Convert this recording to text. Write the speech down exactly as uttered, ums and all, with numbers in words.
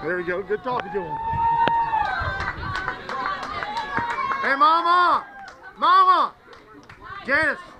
There we go. Good talking to him. Hey, Mama! Mama! Janice!